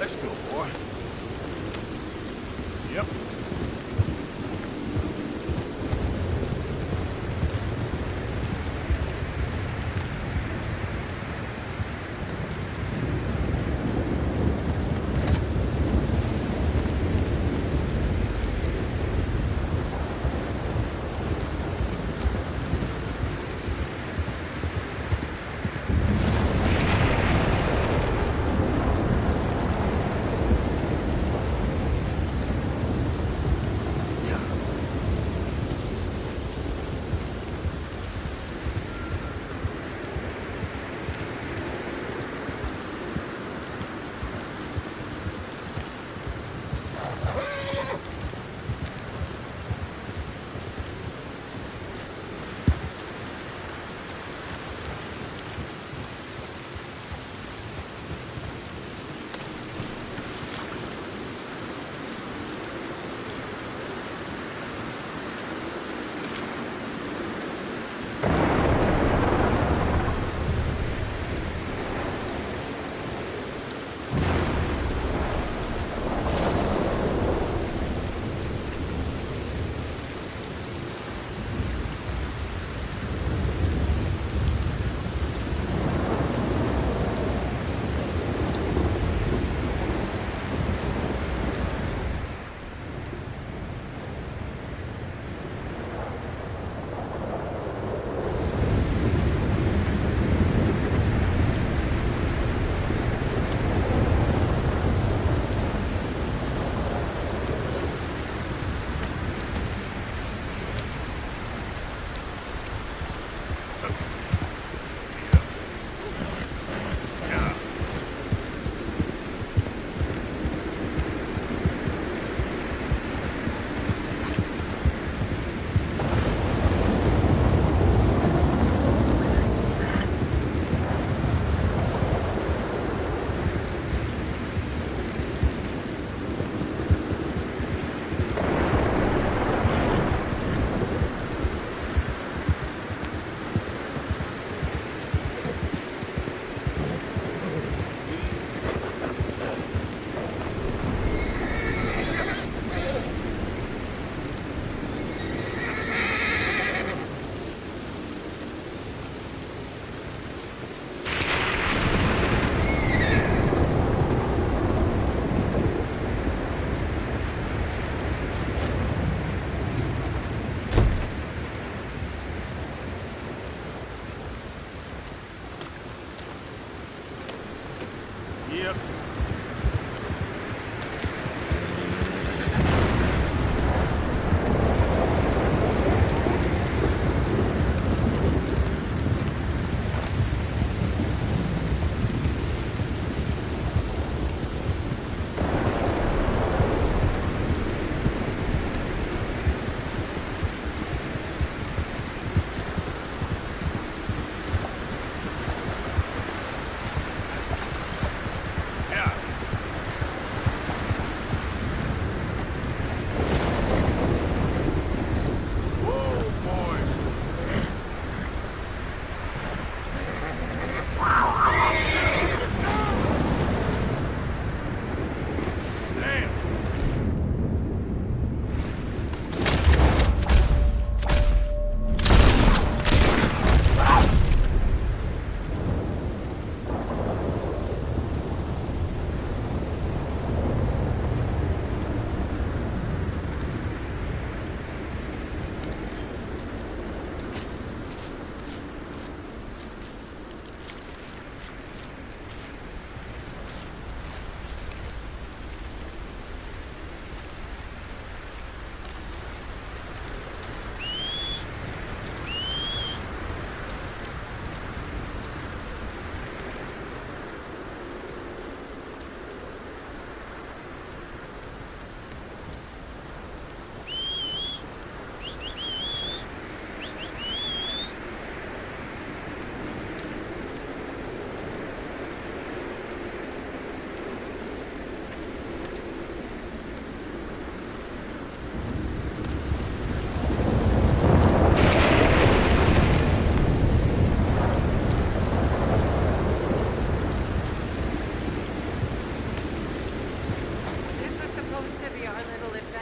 Let's go, boy. Yep.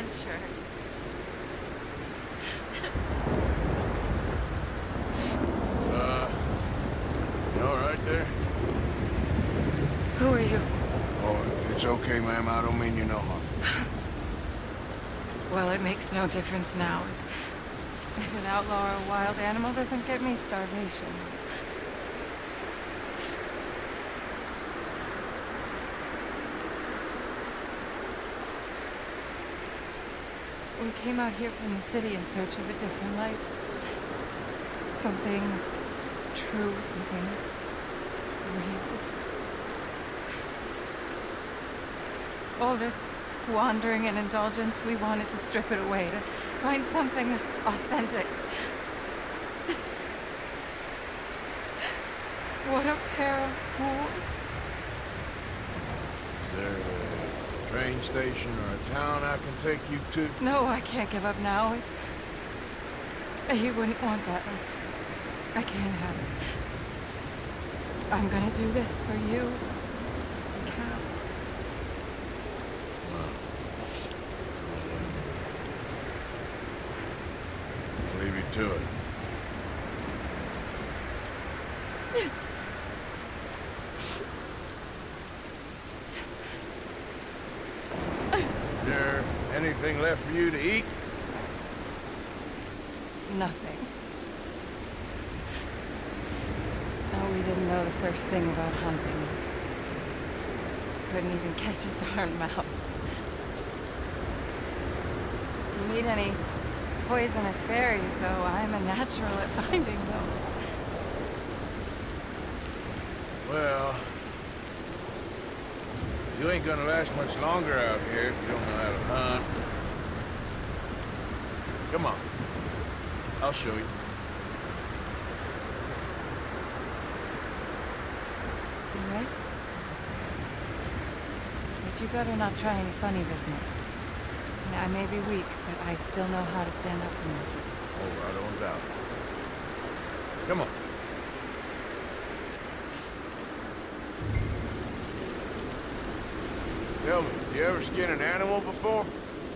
adventure. You all right there? Who are you? Oh, it's okay, ma'am. I don't mean you no harm. Well, it makes no difference now. If an outlaw or a wild animal doesn't get me, starvation. We came out here from the city in search of a different life. Something true, something real. All this squandering and indulgence, we wanted to strip it away, to find something authentic. What a pair of fools. Is there a train station or a town I can take you to? No, I can't give up now. He wouldn't want that. I can't have it. I'm gonna do this for you. I can't. I'll leave you to it. Is there anything left for you to eat? Nothing. No, we didn't know the first thing about hunting. Couldn't even catch a darn mouse. If you need any poisonous berries, though, I'm a natural at finding those. Well, you ain't gonna last much longer out here if you don't know how to hunt. Come on. I'll show you. You right? But you better not try any funny business. I may be weak, but I still know how to stand up for myself. Oh, I don't doubt it. Come on. Tell me, you ever skin an animal before?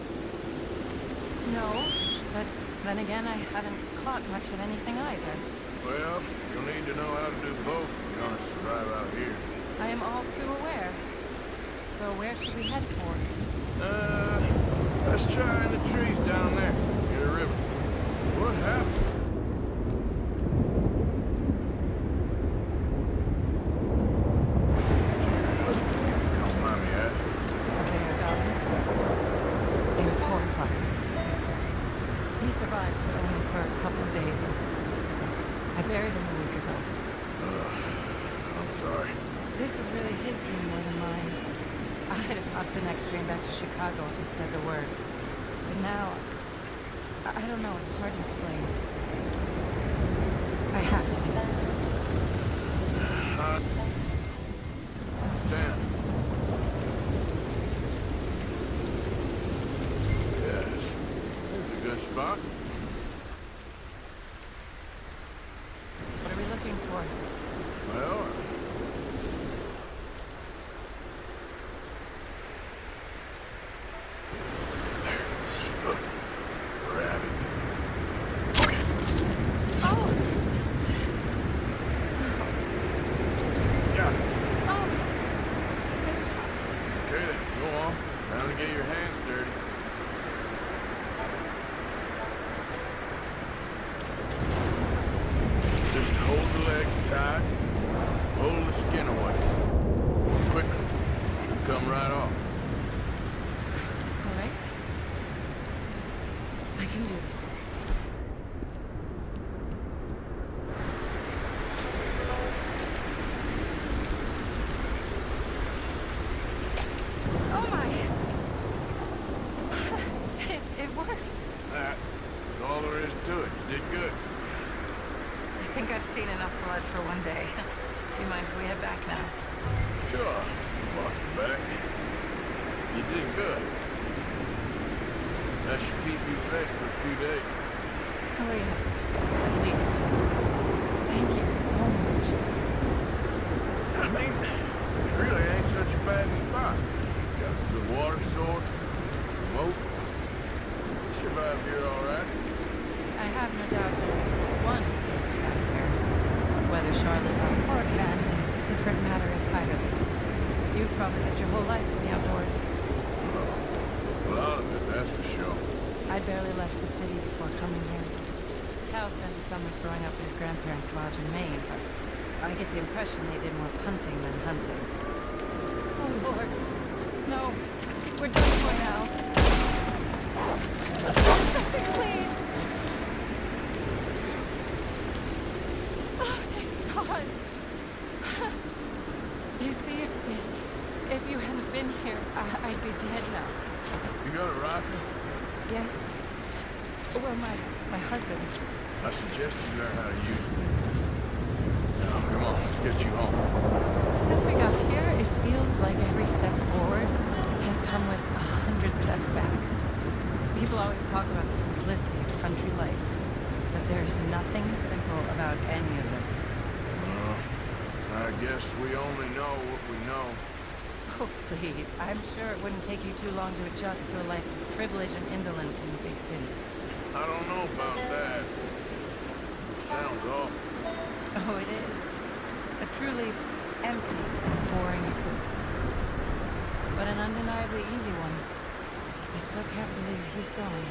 No, but then again, I haven't caught much of anything either. Well, you'll need to know how to do both if you're gonna survive out here. I am all too aware. So where should we head for? Let's try in the trees down there, near the river. What happened? Don't mind me asking. There, darling. He was horrified. He survived, but only for a couple of days. I buried him a week ago. I'm sorry. This was really his dream more than mine. I'd have popped the next train back to Chicago if he'd said the word. But now, I don't know, it's hard to explain. I have to do this. Dan. Yes. Here's a good spot. What are we looking for? Well, look. Rabbit. Oh! Got it. Oh! Good shot. Okay then, go on. Time to get your hands dirty. Just hold the legs tight. Pull the skin away. Quickly. Should come right off. All right. I can do this. Oh my! It worked. That's all there is to it. You did good. I think I've seen enough blood for one day. Do you mind if we head back now? Sure. Walk you back. You did good. That should keep you fed for a few days. Oh yes, at least. Thank you so much. I mean, it really ain't such a bad spot. Got a good water source, smoke, survived here all right. I have no doubt that one can survive here. Whether Charlotte Balfour can is a different matter entirely. You've probably lived your whole life in the outdoors. A lot of it, that's for sure. I barely left the city before coming here. Cal spent his summers growing up at his grandparents' lodge in Maine, but I get the impression they did more punting than hunting. Oh, Lord. No. We're done for now. Something, please. Oh, thank God. You see, if you hadn't been here, I'd be dead now. You got a rifle? Yes. Well, my husband's. I suggest you learn how to use it. Now, come on, let's get you home. Since we got here, it feels like every step forward has come with 100 steps back. People always talk about the simplicity of country life, but there's nothing simple about any of this. I guess we only know what we know. Oh, please. I'm sure it wouldn't take you too long to adjust to a life of privilege and indolence in the big city. I don't know about that. It sounds awful. Oh, it is. A truly empty and boring existence. But an undeniably easy one. I still can't believe he's gone.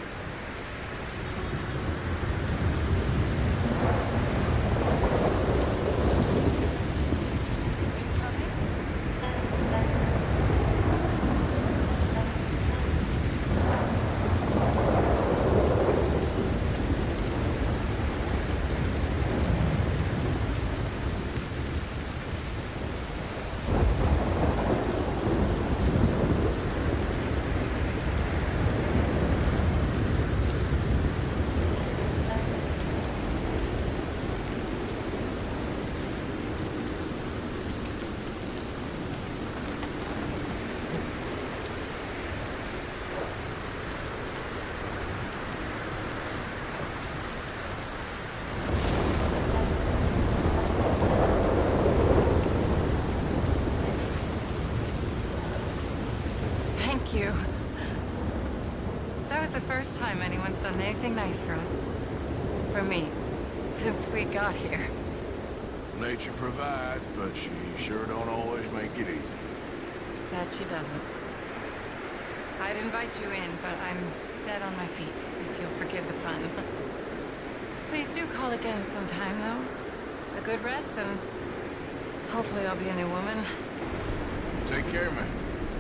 Thank you. That was the first time anyone's done anything nice for us. For me. Since we got here. Nature provides, but she sure don't always make it easy. That she doesn't. I'd invite you in, but I'm dead on my feet, if you'll forgive the pun. Please do call again sometime, though. A good rest, and hopefully I'll be a new woman. Take care, man.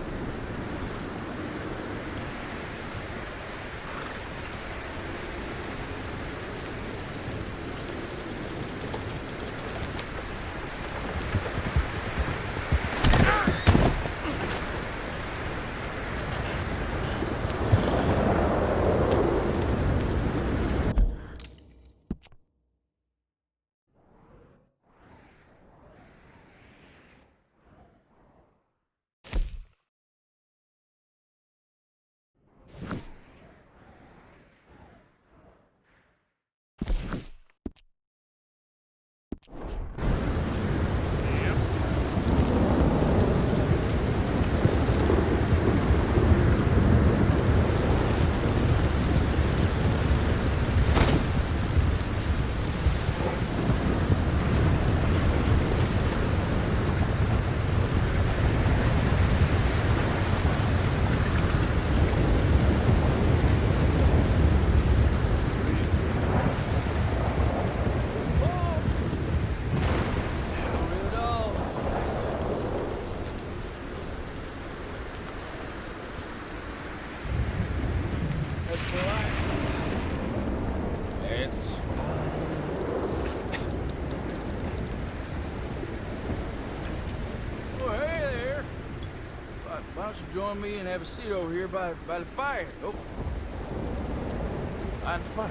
Why don't you join me and have a seat over here by the fire? Oh. By the fire.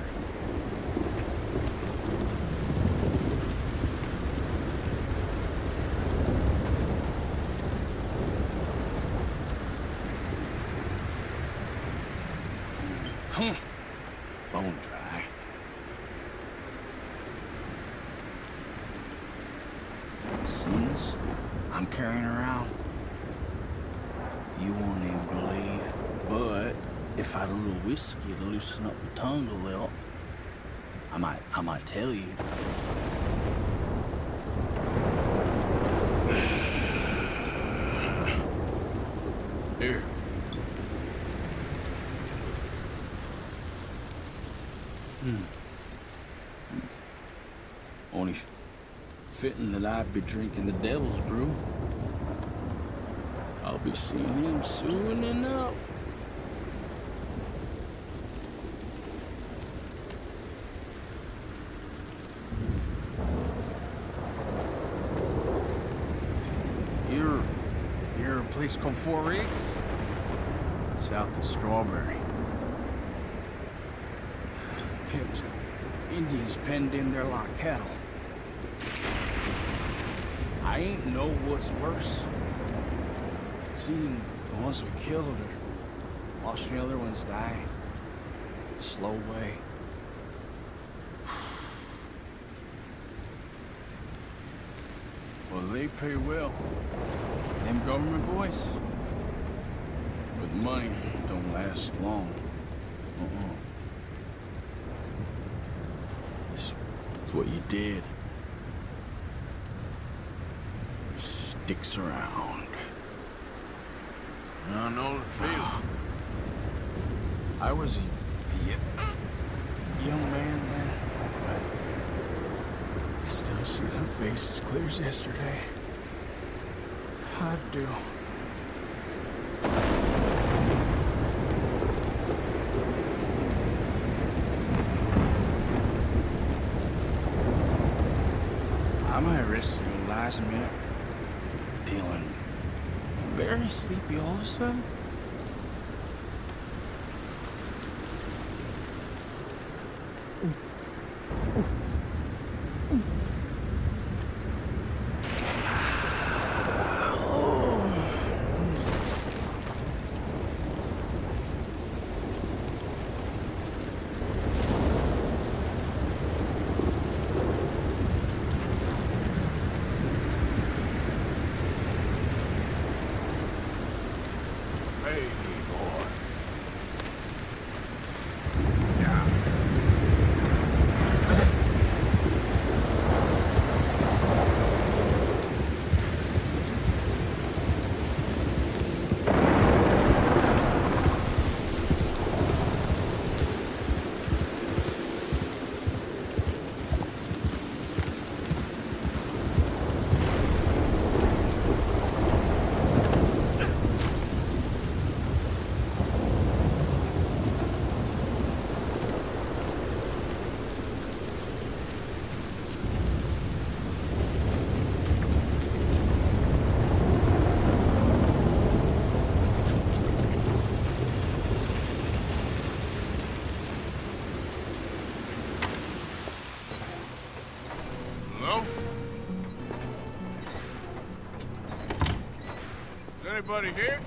Bone dry. Sins I'm carrying around. You won't even believe, but if I had a little whiskey to loosen up the tongue a little, I might tell you. Here. Only fitting that I'd be drinking the devil's brew. I'll be seeing him soon enough. You're a place called Four Rigs? South of Strawberry. Kept Indians penned in there like cattle. I ain't know what's worse. Seeing the ones we killed or watching the other ones die. A slow way. Well, they pay well. Them government boys. But money don't last long. It's what you did. Sticks around. I know the feeling. I was a young man then, but I still see them faces clear as yesterday. I do. I might rest your last minute. Feeling very sleepy all of a sudden. Anybody here?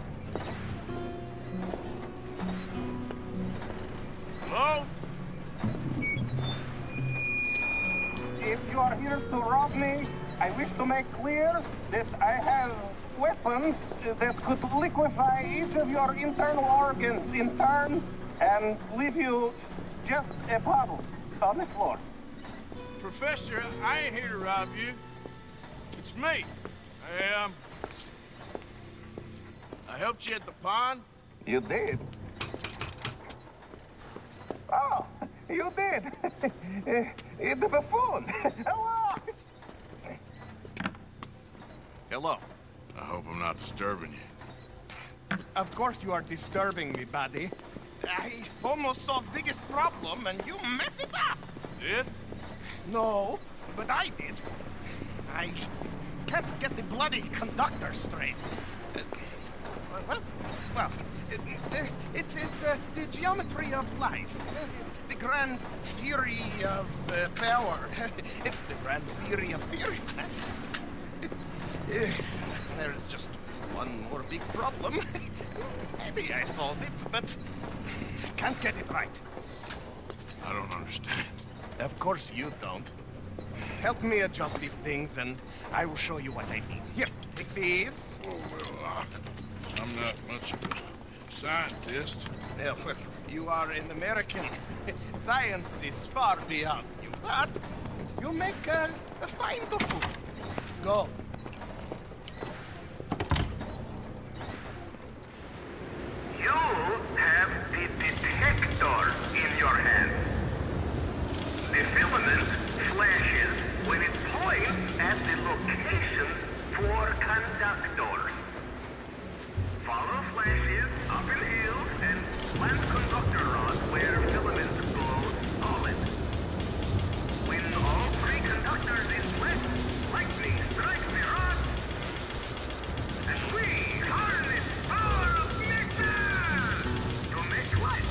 Hello? If you are here to rob me, I wish to make clear that I have weapons that could liquefy each of your internal organs in turn and leave you just a puddle on the floor. Professor, I ain't here to rob you. It's me. I helped you at the pond. You did? Oh, you did. The buffoon. Hello. Hello. I hope I'm not disturbing you. Of course you are disturbing me, buddy. I almost solved biggest problem and you mess it up. Did? No, but I did. I can't get the bloody conductor straight. Well, it is the geometry of life, the grand theory of power. It's the grand theory of theories. There is just one more big problem. Maybe I solved it, but can't get it right. I don't understand. Of course you don't. Help me adjust these things and I will show you what I mean. Here, take these. Oh, well, I'm not much of a scientist. Yeah, well, you are an American. Science is far beyond you, but you make a fine buffoon. Go. You have the detector in your hand. The filament flashes when it points at the locations for conductors. Follow flashes up in hills and plant conductor rods where filaments glow solid. When all three conductors in place, lightning strikes the rods, and we harness power of nature to make light.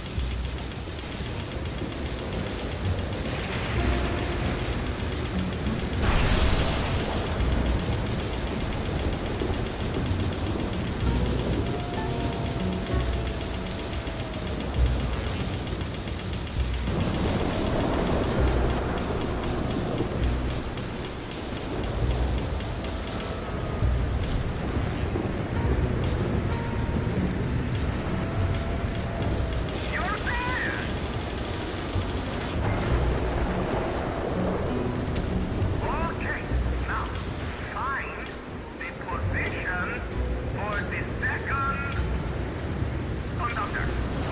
Okay, now find the position for the second conductor.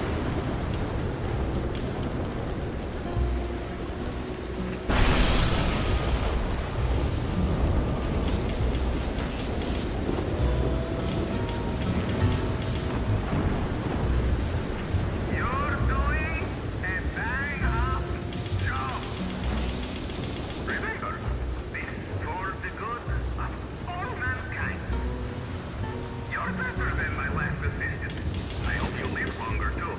You're doing a bang-up job. Remember, this is for the good of all mankind. You're better than my last assistant. I hope you live longer, too.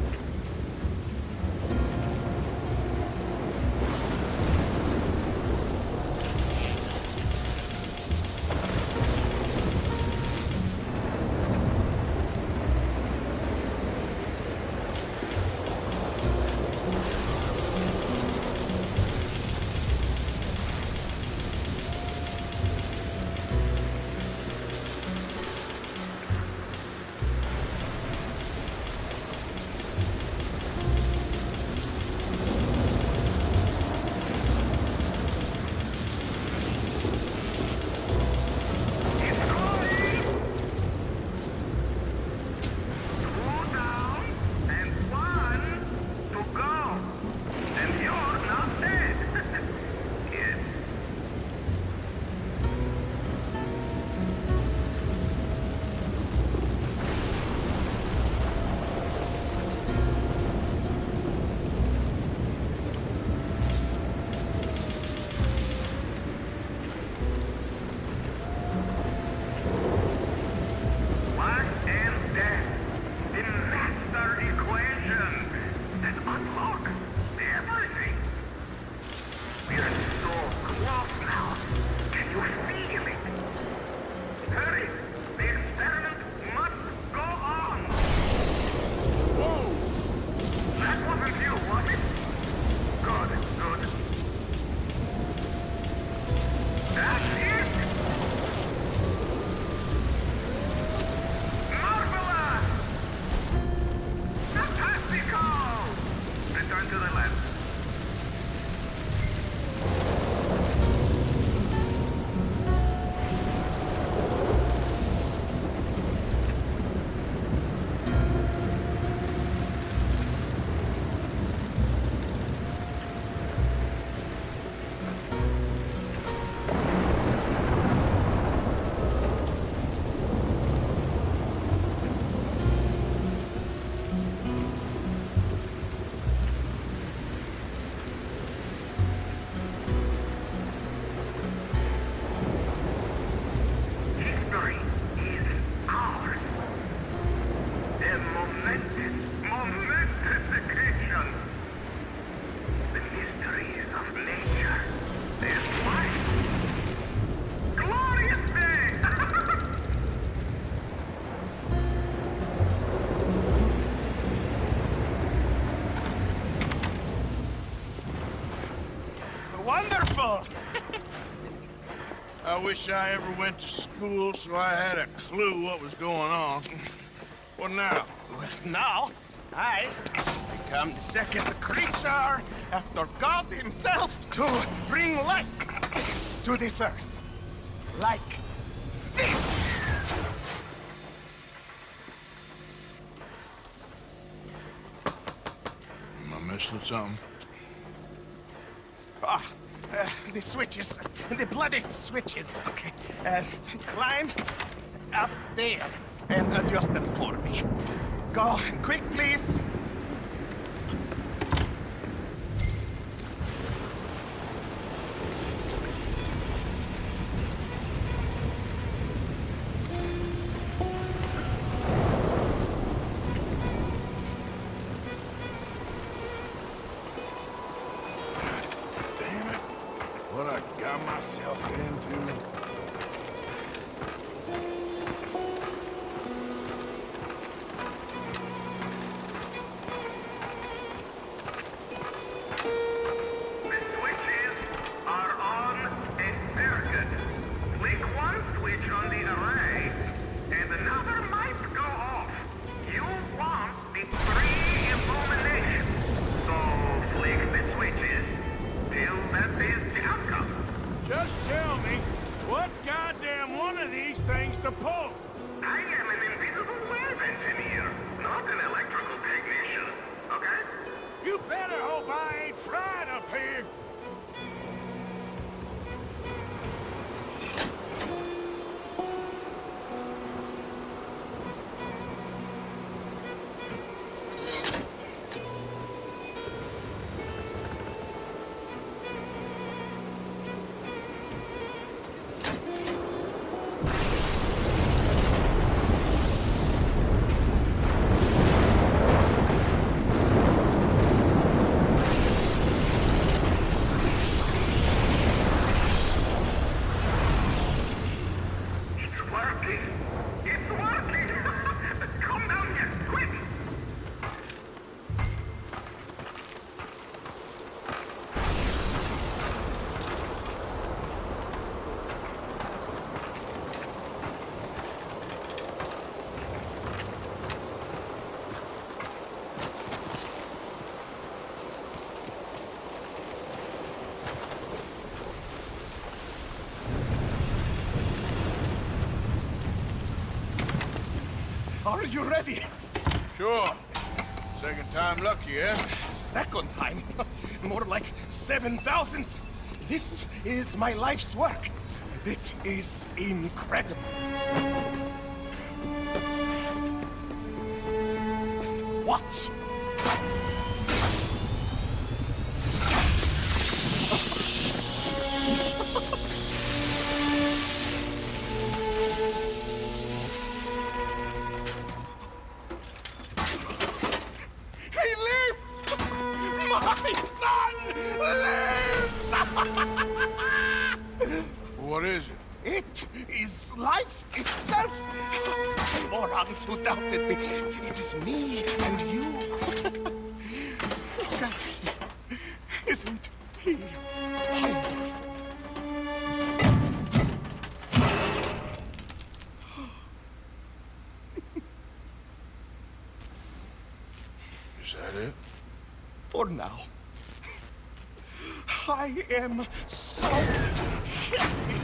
It's going! 2 down and 1 to go. And you're not dead. Yet. Life and death, the master equation that unlocks everything. We're so close now. Can you feel it? Hurry! The experiment must go on. Whoa! That wasn't you, was it? Good, good. That's it! Marvelous! Fantastico! Return to the lab. History is ours. A momentous occasion. The mysteries of nature and life. Glorious day! Wonderful! I wish I ever went to school so I had a clue what was going on. What What now? Well, now, I become the second creature after God himself to bring life to this earth. Like this. Am I missing something? The switches. The bloody switches. Okay. Climb up there and adjust them for me. Go quick, please. Damn it. What I got myself into. The switches are on and circuit. Flick one switch on the array, and another might go off. You want the three illumination. So flick the switches till that is the outcome. Just tell me, what goddamn one of these things to pull? I am an invisible wave engineer, not an electrical technician. Okay? You better hope I ain't fried up here. It's working. It's working. Come down here, quick. Are you ready? Sure. Second time lucky, eh? Second time? More like 7,000th. This is my life's work. It is incredible. Watch. He lives! My son lives! What is it? It is life itself. Morons who doubted me. It is me and you. Look at him. Isn't he wonderful? Is that it? For now. I am so happy.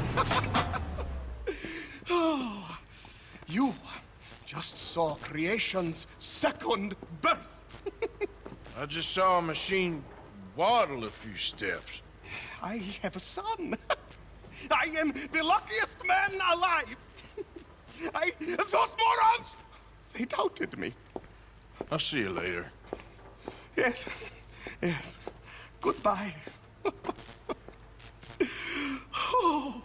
Oh, you just saw creation's second birth. I just saw a machine waddle a few steps. I have a son. I am the luckiest man alive. Those morons, they doubted me. I'll see you later. Yes, yes. Goodbye. Oh.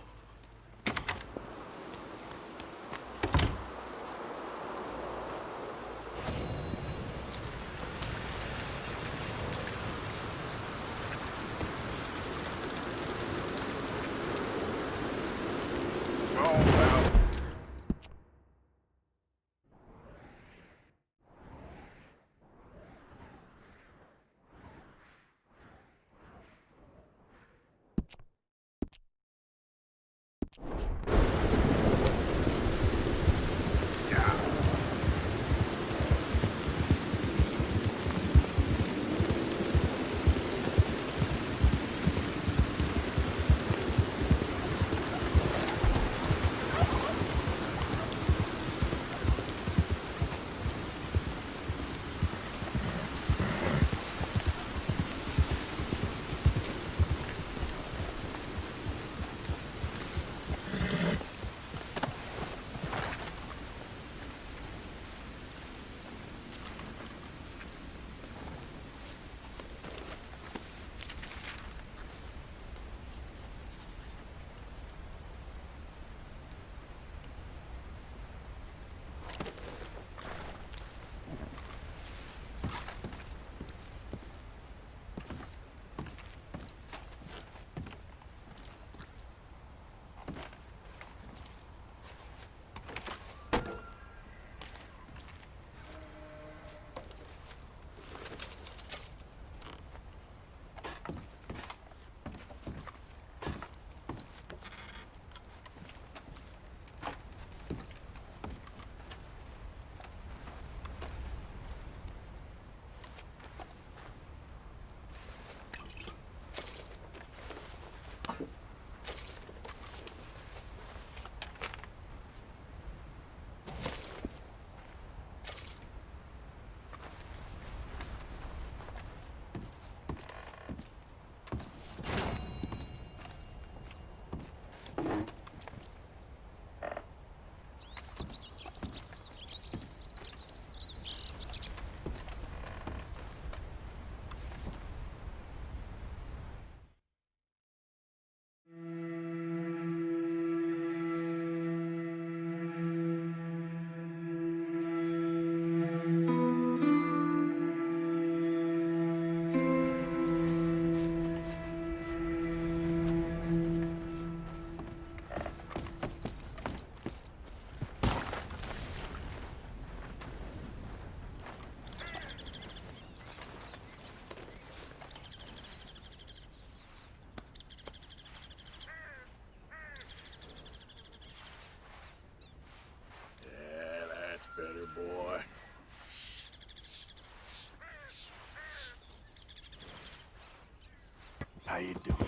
boy. How you doing?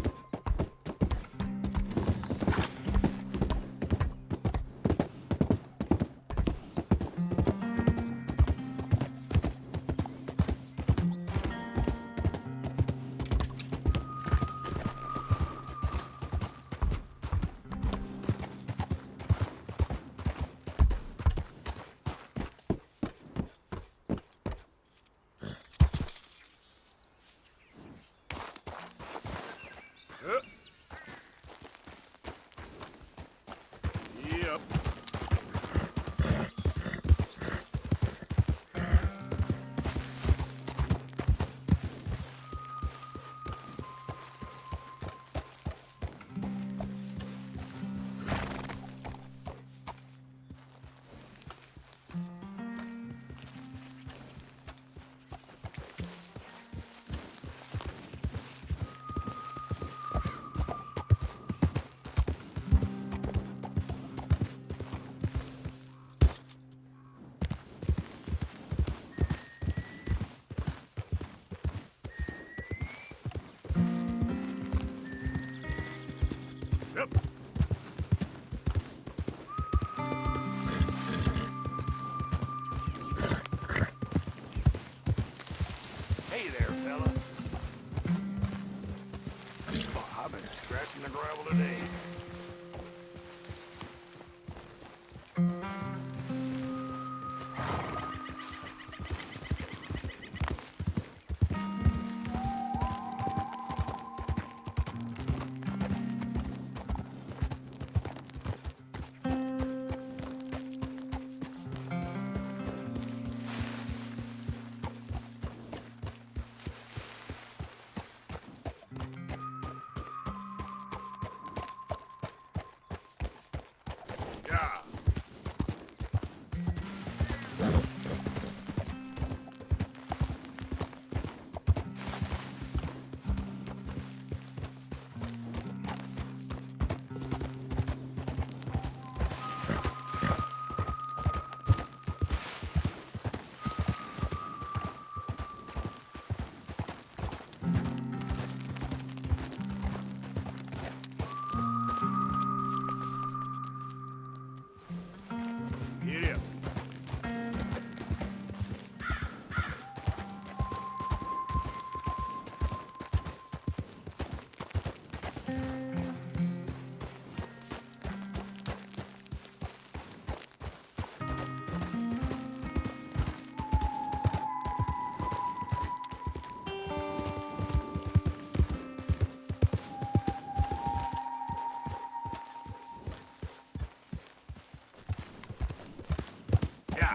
Yep. Yep. Hey there, fella. Oh, I've been scratching the gravel today. Yeah. Get up. Yeah.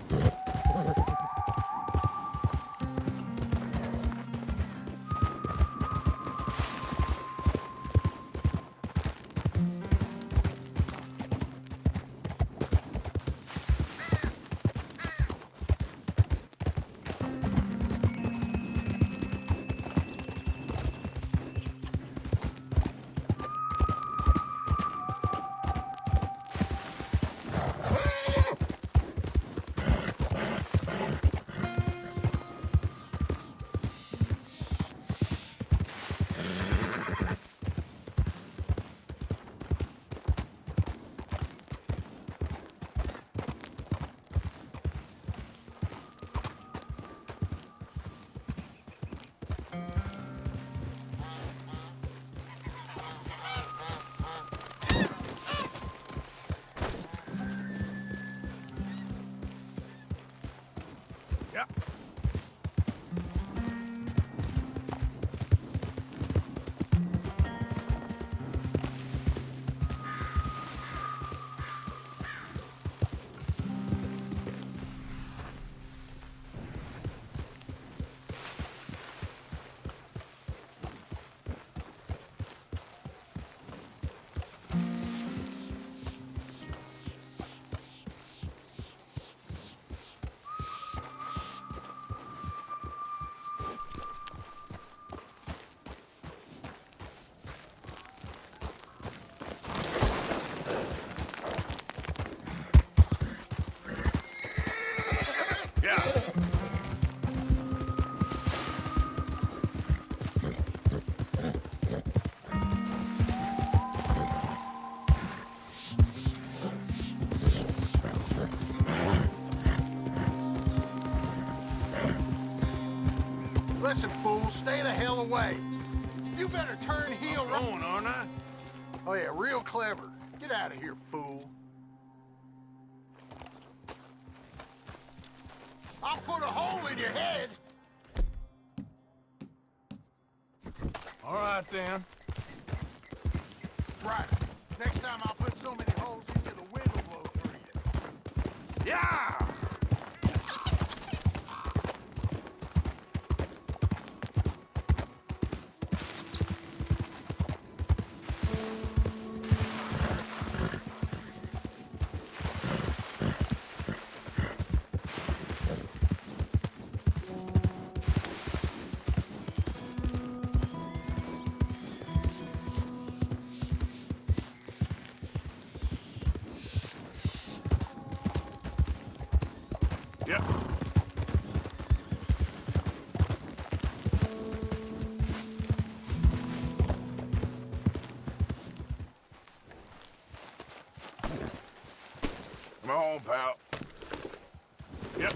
Yeah. Listen, fool, stay the hell away. You better turn heel right. Going, aren't I? Oh, yeah, real clever. Get out of here, fool. I'll put a hole in your head. All right, then. Right. Next time I'll put so many holes in you the wind will blow through you. Yeah! Yep. Come on, pal. Yep.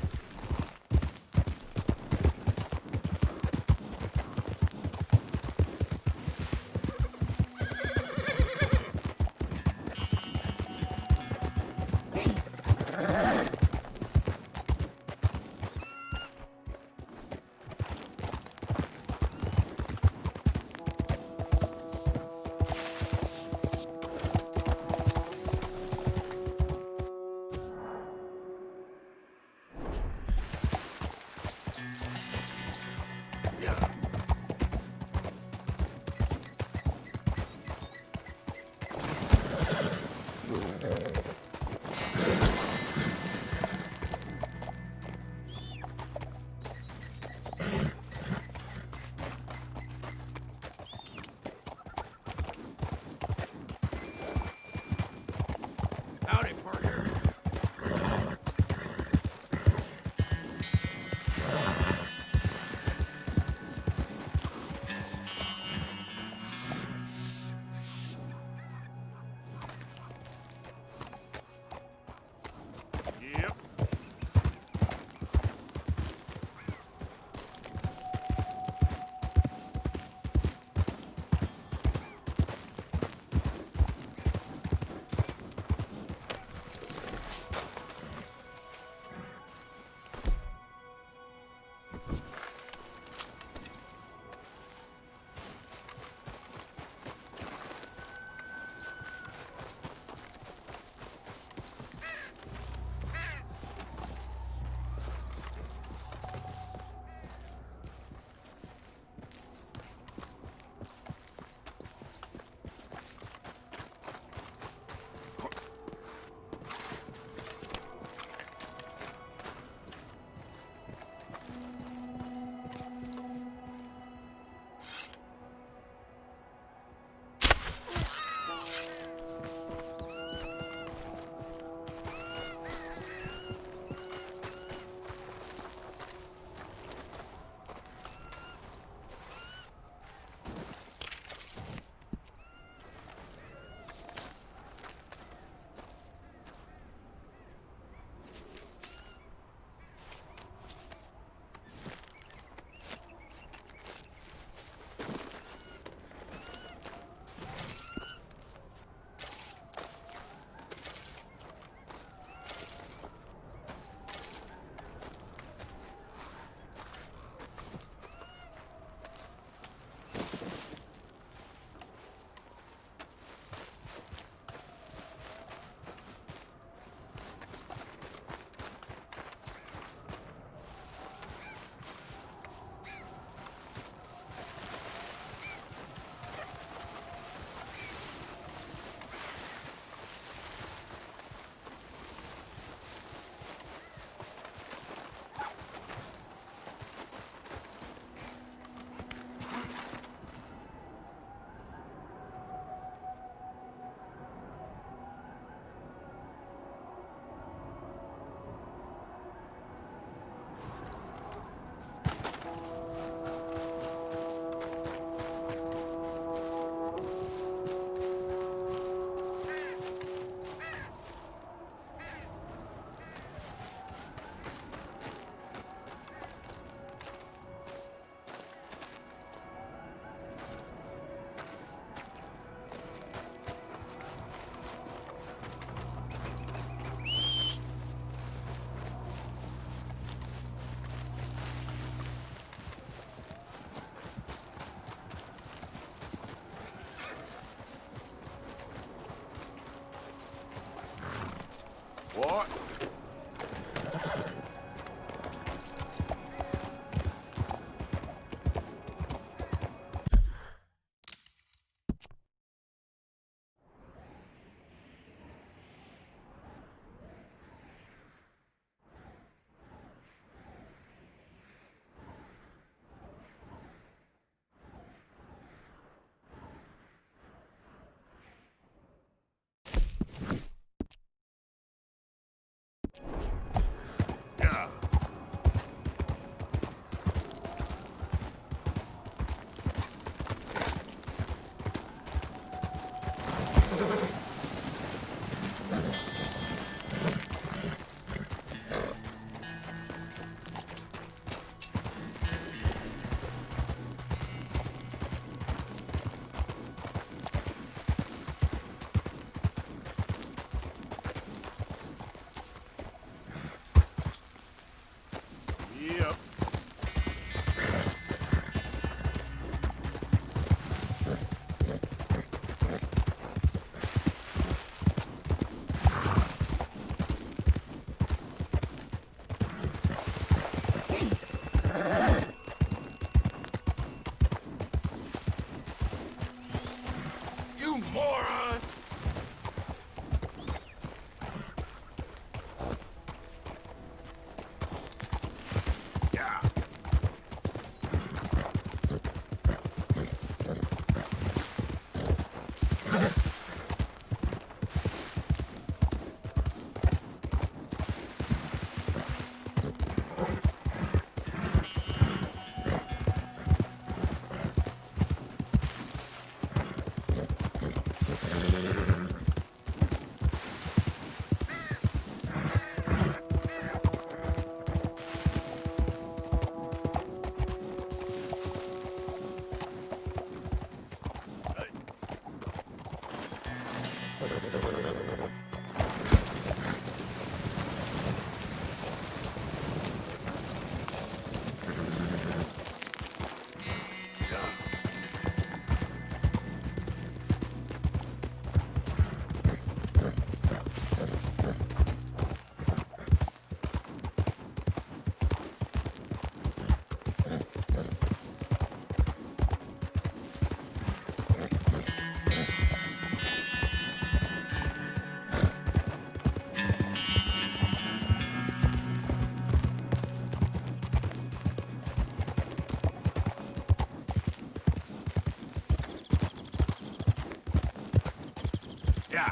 What? Yeah. Yep. You moron! Yeah. Yeah.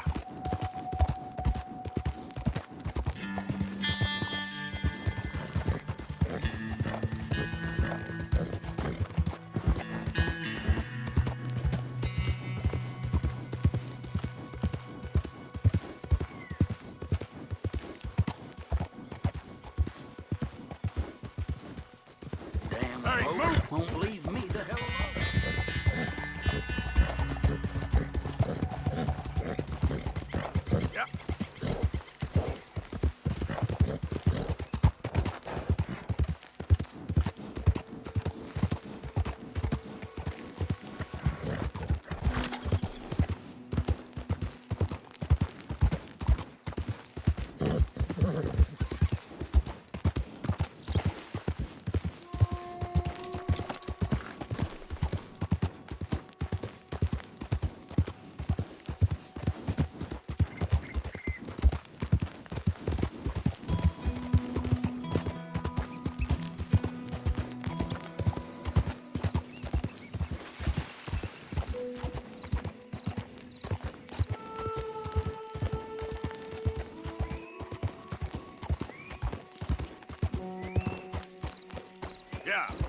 Damn, Hey, folks move! won't leave me the hell alone. Yeah. Yeah.